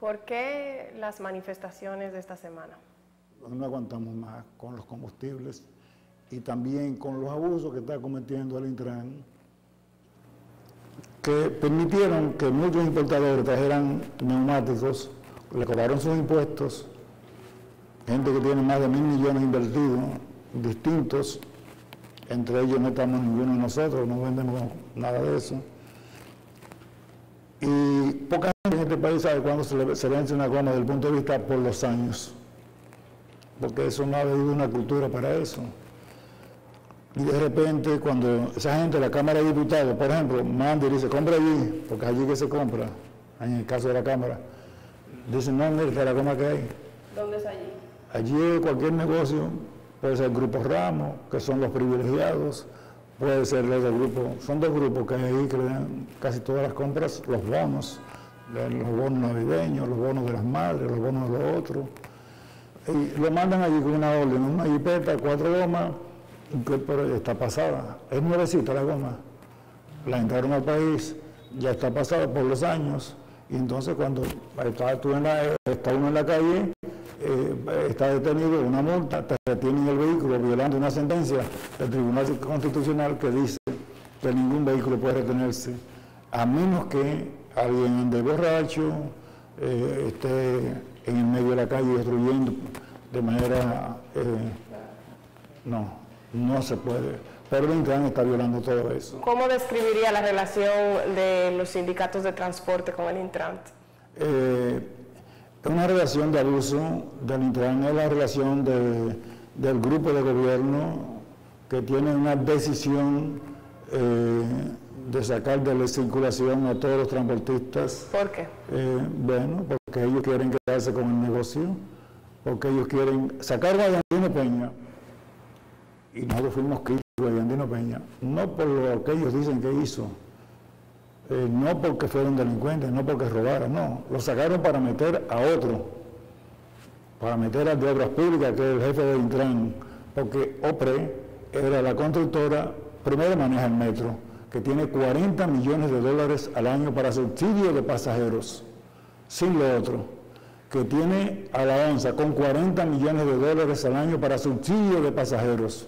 ¿Por qué las manifestaciones de esta semana? No aguantamos más con los combustibles y también con los abusos que está cometiendo el Intran, que permitieron que muchos importadores trajeran neumáticos, le cobraron sus impuestos, gente que tiene más de 1.000 millones invertidos, distintos, entre ellos no estamos ninguno de nosotros, no vendemos nada de eso. Y poca gente en este país sabe cuándo se vence una goma desde el punto de vista por los años, porque eso no ha habido una cultura para eso. Y de repente, cuando esa gente, la Cámara de Diputados, por ejemplo, manda y dice, compra allí, porque allí que se compra, en el caso de la Cámara, dicen, no, mira, la goma que hay. ¿Dónde es allí? Allí cualquier negocio, puede ser el Grupo Ramos, que son los privilegiados, puede ser los del grupo, son dos grupos que hay ahí que le dan casi todas las compras, los bonos navideños, los bonos de las madres, los bonos de los otros. Y lo mandan allí con una orden, una jipeta, 4 gomas, pero está pasada. Es nuevecita la goma. La entraron al país, ya está pasada por los años, y entonces cuando está uno en la calle, está detenido, una multa, te retienen el vehículo violando una sentencia del Tribunal Constitucional que dice que ningún vehículo puede retenerse, a menos que alguien ande borracho, esté en el medio de la calle destruyendo de manera... no se puede. Pero el Intran está violando todo eso. ¿Cómo describiría la relación de los sindicatos de transporte con el Intran? Una relación de abuso del Intran, es la relación del grupo de gobierno que tiene una decisión de sacar de la circulación a todos los transportistas. ¿Por qué? Bueno, porque ellos quieren quedarse con el negocio, porque ellos quieren sacar a Yandino Peña, y nosotros fuimos críticos de Yandino Peña, no por lo que ellos dicen que hizo, no porque fueron delincuentes, no porque robaron, no, lo sacaron para meter a otro, para meter al de Obras Públicas, que es el jefe del Intran, porque OPRE era la constructora, primero maneja el metro, que tiene 40 millones de dólares al año para subsidio de pasajeros, sin lo otro, que tiene a la ONSA con 40 millones de dólares al año para subsidio de pasajeros.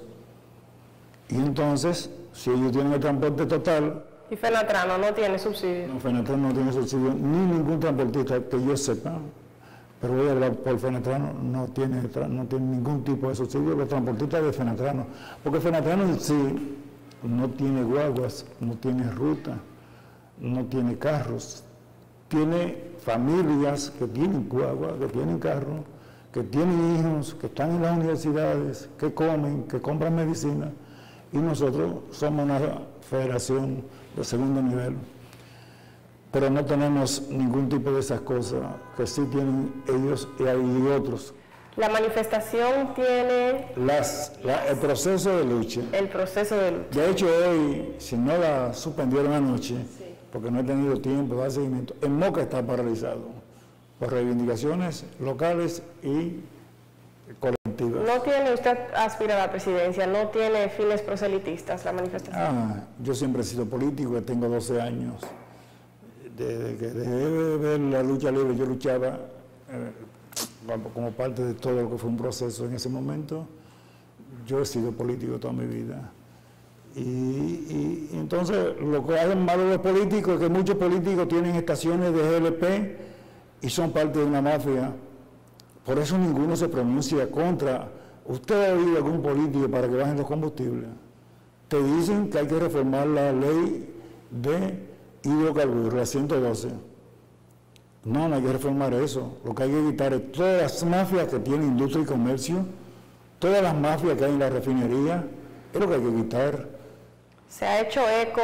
Y entonces, si ellos tienen el transporte total... ¿Y Fenatrano no tiene subsidio? No, Fenatrano no tiene subsidio, ni ningún transportista que yo sepa, pero voy a hablar por Fenatrano, no tiene ningún tipo de subsidio los transportistas de Fenatrano, porque Fenatrano en sí no tiene guaguas, no tiene ruta, no tiene carros, tiene familias que tienen guagua, que tienen carro, que tienen hijos, que están en las universidades, que comen, que compran medicina, y nosotros somos una federación de segundo nivel, pero no tenemos ningún tipo de esas cosas que sí tienen ellos y hay otros. La manifestación tiene... el proceso de lucha. El proceso de lucha. De hecho, hoy, si no la suspendieron anoche, sí, porque no he tenido tiempo de dar seguimiento, en Moca está paralizado por reivindicaciones locales y colectivas. ¿No tiene usted aspira a la presidencia, no tiene fines proselitistas la manifestación? Yo siempre he sido político, tengo 12 años. Desde que dejé de ver la lucha libre, yo luchaba como parte de todo lo que fue un proceso en ese momento. Yo he sido político toda mi vida. Y entonces lo que hacen malo los políticos es que muchos políticos tienen estaciones de GLP y son parte de una mafia. Por eso ninguno se pronuncia contra. ¿Usted ha oído algún político para que bajen los combustibles? Te dicen que hay que reformar la ley de hidrocarburos, la 112. No hay que reformar eso. Lo que hay que evitar es todas las mafias que tienen industria y comercio, todas las mafias que hay en la refinería, es lo que hay que quitar. Se ha hecho eco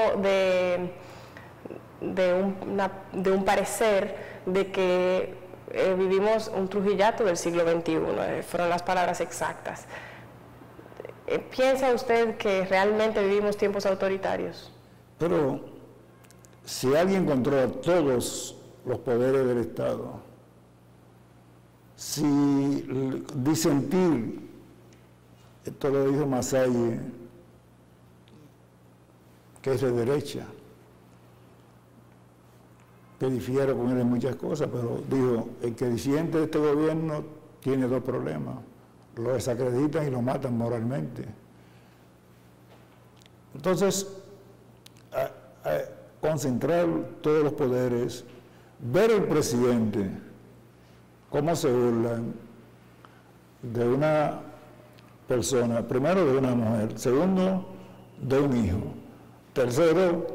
de un parecer de que vivimos un Trujillato del siglo XXI, fueron las palabras exactas. ¿Piensa usted que realmente vivimos tiempos autoritarios? Pero si alguien controla todos los poderes del Estado, si disentir, esto lo dijo Masalle, que es de derecha, que difiero con él en muchas cosas, pero dijo, el que disiente de este gobierno tiene dos problemas, lo desacreditan y lo matan moralmente. Entonces, concentrar todos los poderes, ver al presidente cómo se burlan de una persona, primero de una mujer, segundo de un hijo, tercero,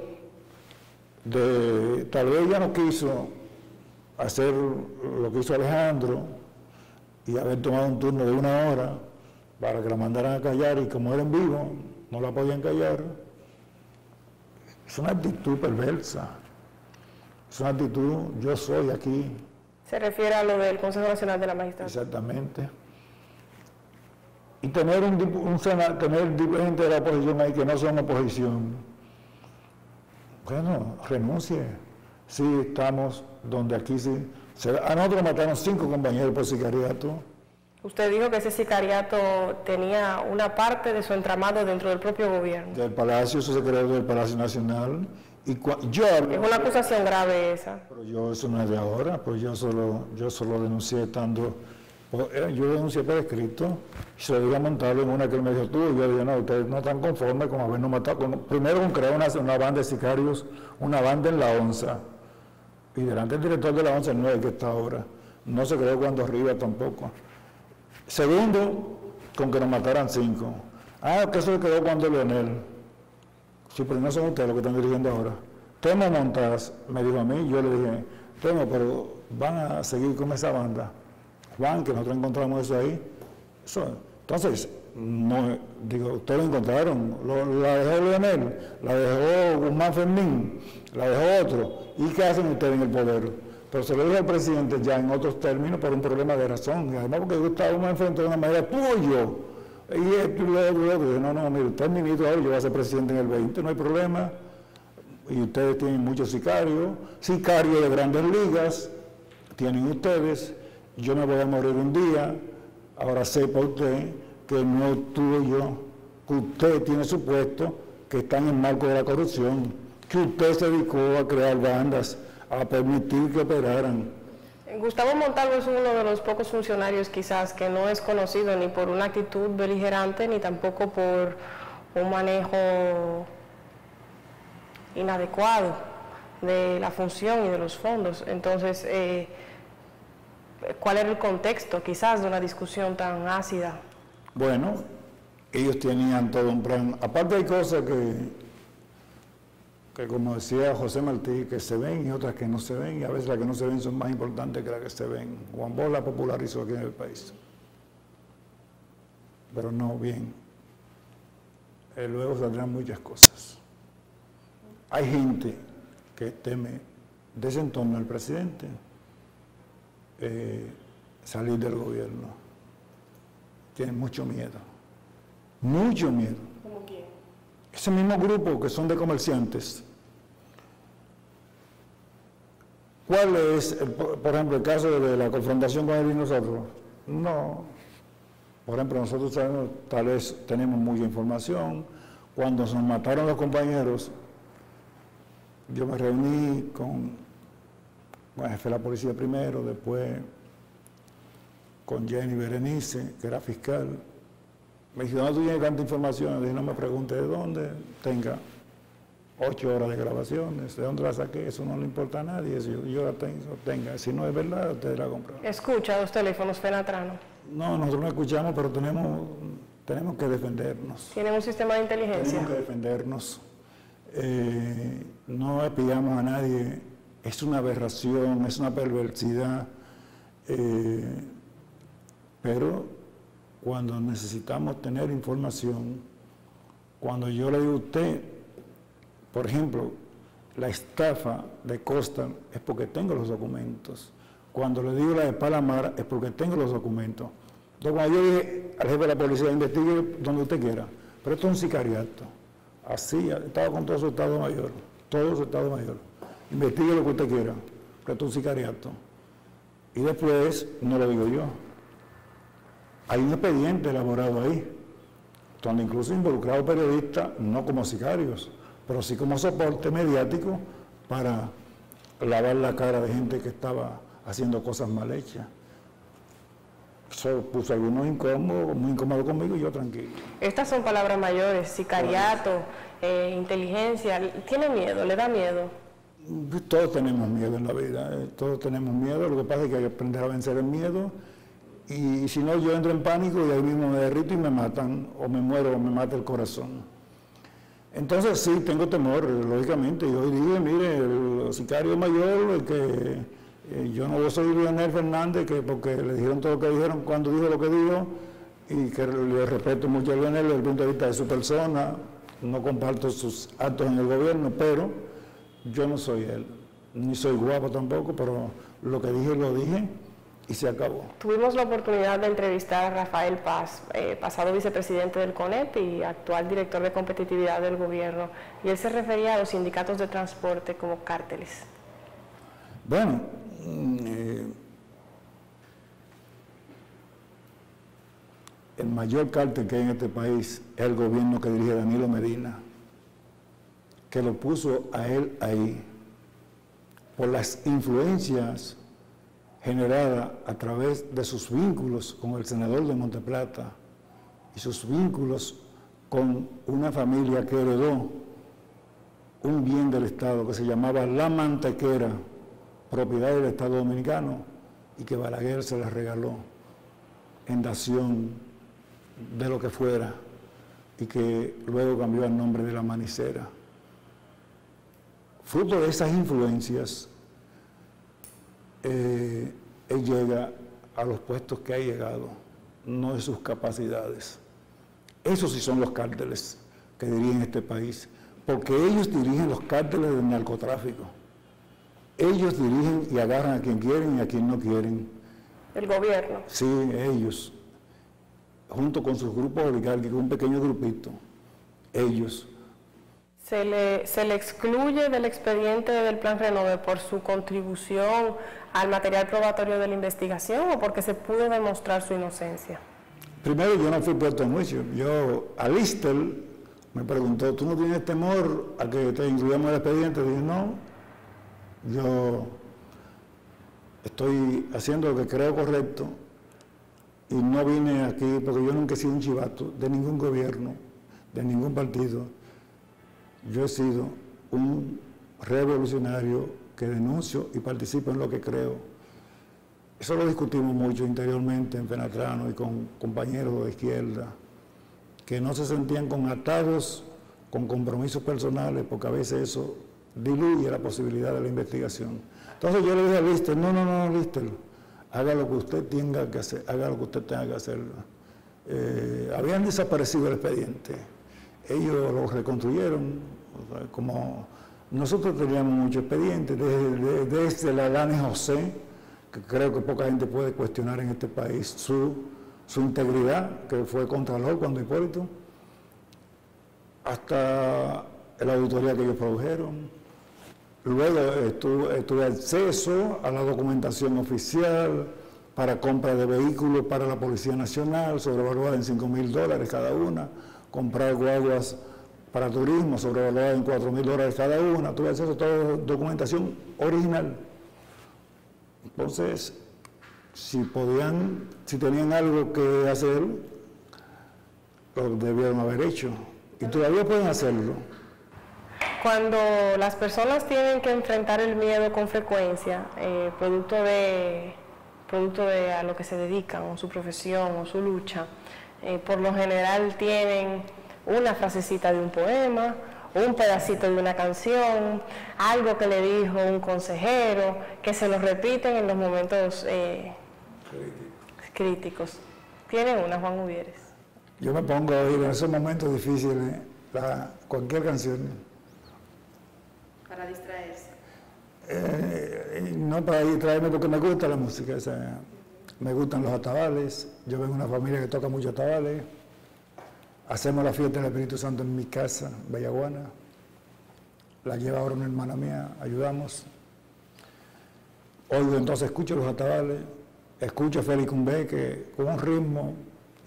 tal vez ella no quiso hacer lo que hizo Alejandro y haber tomado un turno de 1 hora para que la mandaran a callar, y como era en vivo, no la podían callar. Es una actitud perversa, es una actitud, yo soy aquí. Se refiere a lo del Consejo Nacional de la Magistratura. Exactamente. Y tener tener gente de la oposición ahí que no son oposición, bueno, renuncie. Sí, estamos donde aquí sí. A nosotros mataron 5 compañeros por sicariato. Usted dijo que ese sicariato tenía una parte de su entramado dentro del propio gobierno. Del Palacio, eso se creó del Palacio Nacional. Y es una acusación grave esa. Pero yo, eso no es de ahora, pues yo solo denuncié estando... Yo denuncié por escrito, y se lo dije a Montalvo en una que él me dijo, tú, y yo dije, no, ustedes no están conformes con habernos matado. Primero con crear una banda de sicarios, una banda en la ONSA, y delante del director de la ONSA, el 9 que está ahora, no se creó cuando arriba tampoco. Segundo, con que nos mataran 5. Que eso se quedó cuando Leonel. Sí, pero no son ustedes los que están dirigiendo ahora. Temo Montaz me dijo a mí, yo le dije, Temo, pero van a seguir con esa banda. Juan, que nosotros encontramos eso ahí. Entonces, no, digo, ustedes lo encontraron, la dejó Leonel, la dejó Guzmán Fermín, la dejó otro. ¿Y qué hacen ustedes en el poder? Pero se lo dije al presidente ya en otros términos por un problema de razón, y además porque Gustavo me enfrentó de una manera, tú o yo, y esto y lo otro. No, mire, usted es ministro ahora, yo voy a ser presidente en el 20, no hay problema, y ustedes tienen muchos sicarios de grandes ligas, tienen ustedes, yo me voy a morir un día, ahora sepa usted que no es tuyo, que usted tiene su puesto, que está en el marco de la corrupción, que usted se dedicó a crear bandas, a permitir que operaran. Gustavo Montalvo es uno de los pocos funcionarios quizás que no es conocido ni por una actitud beligerante ni tampoco por un manejo inadecuado de la función y de los fondos. Entonces, ¿cuál era el contexto quizás de una discusión tan ácida? Bueno, ellos tenían todo un plan. Aparte hay cosas que como decía José Martí, que se ven y otras que no se ven, y a veces las que no se ven son más importantes que las que se ven. Juan Bosch la popularizó aquí en el país. Pero no bien. Luego saldrán muchas cosas. Hay gente que teme de ese entorno al presidente salir del gobierno. Tienen mucho miedo. Mucho miedo. ¿Cómo quién? Ese mismo grupo que son de comerciantes. ¿Cuál es, por ejemplo, el caso de la confrontación con él y nosotros? No. Por ejemplo, nosotros sabemos, tal vez tenemos mucha información. Cuando nos mataron los compañeros, yo me reuní con el jefe de la policía primero, después con Jenny Berenice, que era fiscal. Me dijo, ¿dónde tú tienes tanta información? Le dije, no me pregunte de dónde, tenga 8 horas de grabaciones, ¿de dónde la saqué? Eso no le importa a nadie, yo la tenga. Si no es verdad, ustedes la compran. ¿Escucha los teléfonos Fenatrano? No, nosotros no escuchamos, pero tenemos que defendernos. ¿Tienen un sistema de inteligencia? Tenemos que defendernos. No espiamos a nadie, es una aberración, es una perversidad, pero cuando necesitamos tener información, cuando yo le digo a usted, por ejemplo, la estafa de Costa es porque tengo los documentos. Cuando le digo la de Palamar es porque tengo los documentos. Entonces, cuando yo dije al jefe de la policía, investigue donde usted quiera, pero esto es un sicariato. Así, estaba con todo su Estado Mayor, investigue lo que usted quiera, pero esto es un sicariato. Y después, no lo digo yo, hay un expediente elaborado ahí, donde incluso involucrados periodistas, no como sicarios, pero sí como soporte mediático para lavar la cara de gente que estaba haciendo cosas mal hechas. Eso puso a algunos incómodos, muy incómodos conmigo y yo tranquilo. Estas son palabras mayores, sicariato, inteligencia. ¿Tiene miedo? ¿Le da miedo? Todos tenemos miedo en la vida, todos tenemos miedo. Lo que pasa es que hay que aprender a vencer el miedo. Y si no, yo entro en pánico y ahí mismo me derrito y me matan, o me muero, o me mata el corazón. Entonces sí, tengo temor, lógicamente. Yo dije, mire, el sicario mayor, el que yo no soy Leonel Fernández, que porque le dijeron todo lo que dijeron cuando dijo lo que dijo, y que le respeto mucho a Leonel desde el punto de vista de su persona, no comparto sus actos en el gobierno, pero yo no soy él, ni soy guapo tampoco, pero lo que dije lo dije y se acabó. Tuvimos la oportunidad de entrevistar a Rafael Paz, pasado vicepresidente del CONEP y actual director de competitividad del gobierno, y él se refería a los sindicatos de transporte como cárteles. Bueno, el mayor cártel que hay en este país es el gobierno que dirige Danilo Medina, que lo puso a él ahí por las influencias generadas a través de sus vínculos con el senador de Monteplata y sus vínculos con una familia que heredó un bien del Estado que se llamaba La Mantequera, propiedad del Estado Dominicano, y que Balaguer se la regaló en dación de lo que fuera, y que luego cambió el nombre de La Manicera. Fruto de esas influencias, él llega a los puestos que ha llegado, no de sus capacidades. Esos sí son los cárteles que dirigen este país, porque ellos dirigen los cárteles del narcotráfico. Ellos dirigen y agarran a quien quieren y a quien no quieren. ¿El gobierno? Sí, ellos, junto con sus grupos oligárquicos, un pequeño grupito, ellos. ¿Se le excluye del expediente del Plan Renove por su contribución al material probatorio de la investigación o porque se pudo demostrar su inocencia? Primero, yo no fui puesto en juicio. A Lister me preguntó, ¿tú no tienes temor a que te incluyamos en el expediente? Dije, no, yo estoy haciendo lo que creo correcto y no vine aquí porque yo nunca he sido un chivato de ningún gobierno, de ningún partido. Yo he sido un revolucionario que denuncio y participo en lo que creo. Eso lo discutimos mucho interiormente en Fenatrano y con compañeros de izquierda, que no se sentían con atados, con compromisos personales, porque a veces eso diluye la posibilidad de la investigación. Entonces yo le dije a Lister, no, Lister, haga lo que usted tenga que hacer, haga lo que usted tenga que hacer. Habían desaparecido el expediente. Ellos lo reconstruyeron, o sea, como nosotros teníamos muchos expedientes, desde la Lane José, que creo que poca gente puede cuestionar en este país su integridad, que fue contralor cuando Hipólito, hasta la auditoría que ellos produjeron. Luego tuve acceso a la documentación oficial para compra de vehículos para la Policía Nacional, sobrevaluada en $5,000 cada una, comprar guaguas para turismo, sobrevaluada en $4,000 cada una. Tuve acceso a toda documentación original. Entonces, si tenían algo que hacer, lo debieron haber hecho. Y todavía pueden hacerlo. Cuando las personas tienen que enfrentar el miedo con frecuencia, producto de a lo que se dedican, o su profesión, o su lucha, por lo general tienen una frasecita de un poema, un pedacito de una canción, algo que le dijo un consejero, que se lo repiten en los momentos críticos. ¿Tiene una, Juan Uvieres? Yo me pongo a oír en esos momentos difíciles cualquier canción. Para distraerse. No para distraerme porque me gusta la música, o sea, me gustan los atabales. Yo vengo de una familia que toca mucho atabales. Hacemos la fiesta del Espíritu Santo en mi casa, Bellaguana. La lleva ahora una hermana mía, ayudamos. Oigo, entonces escucho los atabales, escucho a Félix Cumbé, que con un ritmo,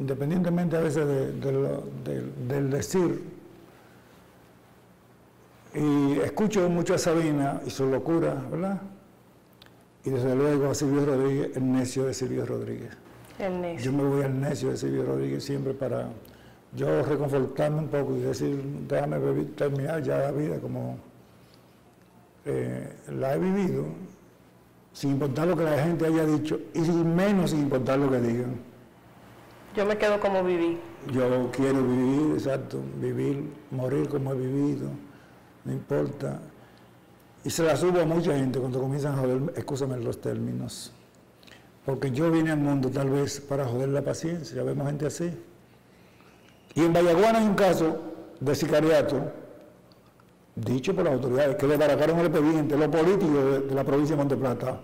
independientemente a veces del decir, Y escucho mucho a Sabina y su locura, ¿verdad? Y desde luego a Silvio Rodríguez, el necio de Silvio Rodríguez. El necio. Yo me voy al necio de Silvio Rodríguez siempre para yo reconfortarme un poco y decir, déjame terminar ya la vida como la he vivido, sin importar lo que la gente haya dicho y menos sin importar lo que digan. Yo me quedo como viví. Yo quiero vivir, exacto, vivir, morir como he vivido, no importa. Y se la subo a mucha gente cuando comienzan a joder, excúsame los términos, porque yo vine al mundo tal vez para joder la paciencia, ya vemos gente así. Y en Vallaguana hay un caso de sicariato, dicho por las autoridades, que le baracaron al expediente, los políticos de la provincia de Monte Plata.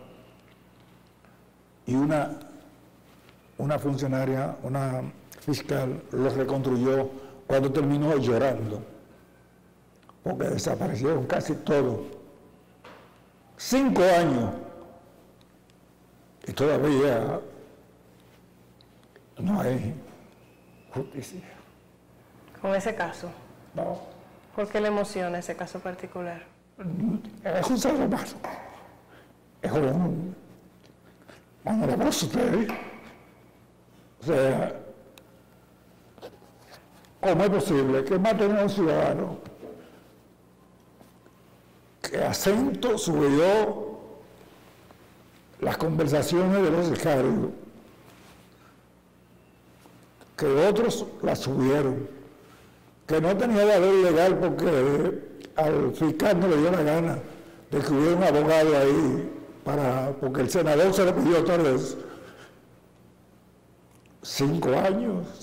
Y una funcionaria, una fiscal, los reconstruyó cuando terminó llorando, porque desaparecieron casi todos. 5 años. Y todavía no hay justicia. Con ese caso. No. ¿Por qué le emociona ese caso particular? Es un ser humano. Es un abrazo usted. O sea, ¿cómo es posible que maten a un ciudadano que acento subió las conversaciones de los sicarios, que otros las subieron, que no tenía valor legal porque al fiscal no le dio la gana de que hubiera un abogado ahí porque el senador se le pidió otra vez 5 años?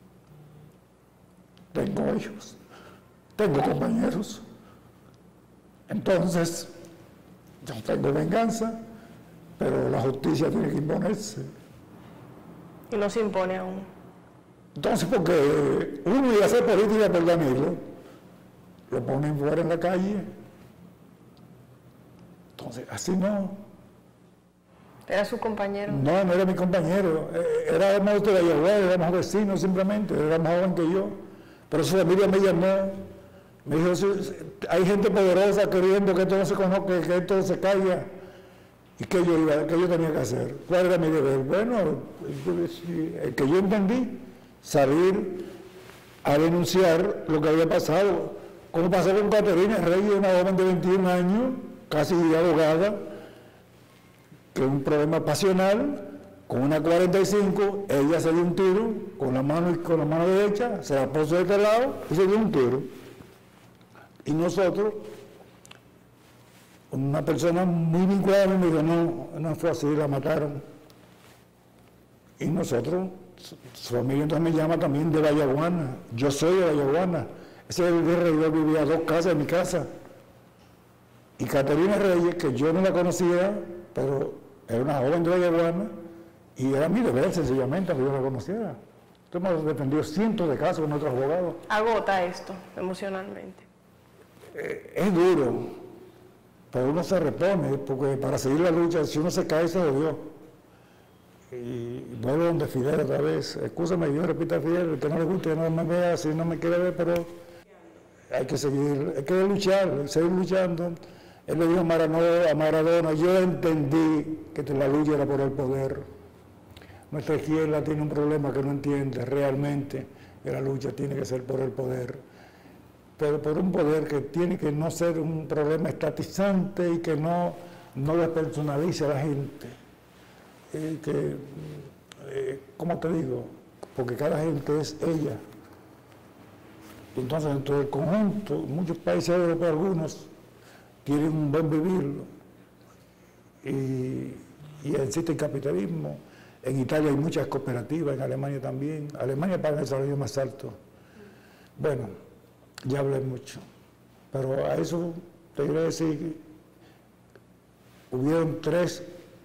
Tengo hijos, tengo compañeros. Entonces, yo tengo venganza, pero la justicia tiene que imponerse. Y no se impone aún. Entonces, porque uno iba a hacer política por Danilo, lo ponen fuera en la calle. Entonces, así no. ¿Era su compañero? No, no era mi compañero. Éramos de Vallaguana, éramos vecinos simplemente, era más joven que yo. Pero su familia me llamó, me dijo, hay gente poderosa queriendo que esto no se conozca, que esto se caiga. ¿Y qué yo tenía que hacer? ¿Cuál era mi deber? Bueno, el que yo entendí, salir a denunciar lo que había pasado. Como pasó con Caterina Reyes, una joven de 21 años, casi abogada, que un problema pasional, con una 45, ella se dio un tiro con la mano derecha, se la puso de este lado y se dio un tiro. Y nosotros, una persona muy vinculada me dijo, no fue así, la mataron. Y nosotros, su familia entonces me llama también de Vallaguana, yo soy de Vallaguana. Ese Reyes vivía a 2 casas de mi casa. Y Caterina Reyes, que yo no la conocía, pero era una joven de Vallaguana, y era mi deber sencillamente que yo la conociera. Entonces hemos defendido cientos de casos con otros abogados. Agota esto emocionalmente. Es duro, pero uno se repone, porque para seguir la lucha, si uno se cae, se jodió. Y vuelvo donde Fidel otra vez. Escúchame, yo repito a Fidel, el que no le guste, no me vea, si no me quiere ver, pero hay que seguir, hay que luchar, seguir luchando. Él le dijo a Maradona, yo entendí que la lucha era por el poder. Nuestra izquierda tiene un problema que no entiende realmente, que la lucha tiene que ser por el poder. Pero por un poder que tiene que no ser un problema estatizante y que no despersonalice a la gente. ¿Cómo te digo? Porque cada gente es ella. Entonces, dentro del conjunto, muchos países europeos, algunos, tienen un buen vivir y existe el capitalismo. En Italia hay muchas cooperativas, en Alemania también. Alemania paga el salario más alto. Bueno, ya hablé mucho, pero a eso te quiero decir que hubieron 3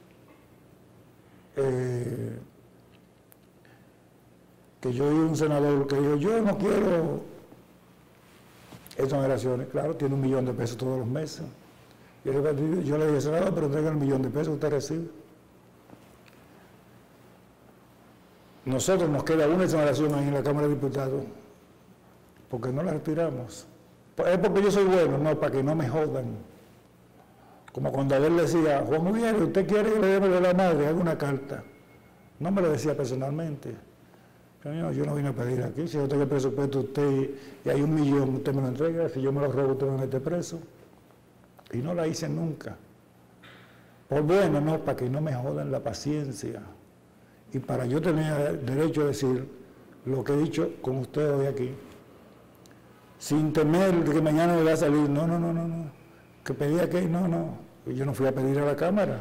que yo oí un senador que dijo, yo no quiero exoneraciones, claro, tiene $1 millón de pesos todos los meses. Yo le dije, senador, pero traiga el $1 millón de pesos que usted recibe. Nosotros nos queda una exoneración ahí en la Cámara de Diputados, porque no la respiramos. Pues es porque yo soy bueno, no, para que no me jodan. Como cuando él decía, Juan Miguel, ¿usted quiere que le dé la madre? Haga una carta. No me lo decía personalmente. Yo no vine a pedir aquí. Si yo tengo el presupuesto usted y hay 1 millón, usted me lo entrega. Si yo me lo robo, usted me mete preso. Y no la hice nunca. Por bueno, no, para que no me jodan la paciencia. Y para yo tener derecho a decir lo que he dicho con ustedes hoy aquí. Sin temer de que mañana me va a salir. No. Que pedía que no. Y yo no fui a pedir a la Cámara.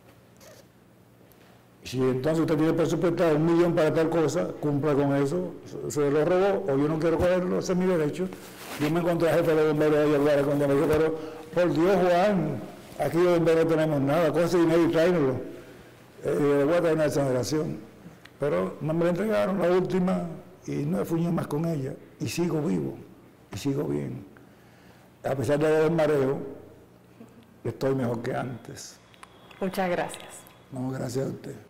Si entonces usted tiene presupuestado 1 millón para tal cosa, cumpla con eso, se lo robó, o yo no quiero cogerlo, ese es mi derecho. Yo me encontré a jefe de bomberos ahí hablar con él, pero por Dios, Juan, aquí de bomberos no tenemos nada, con ese dinero y tráenlo. Le voy a traer una exoneración. Pero no me la entregaron la última y no he fuñido más con ella. Y sigo vivo, y sigo bien. A pesar del mareo, estoy mejor que antes. Muchas gracias. No, gracias a usted.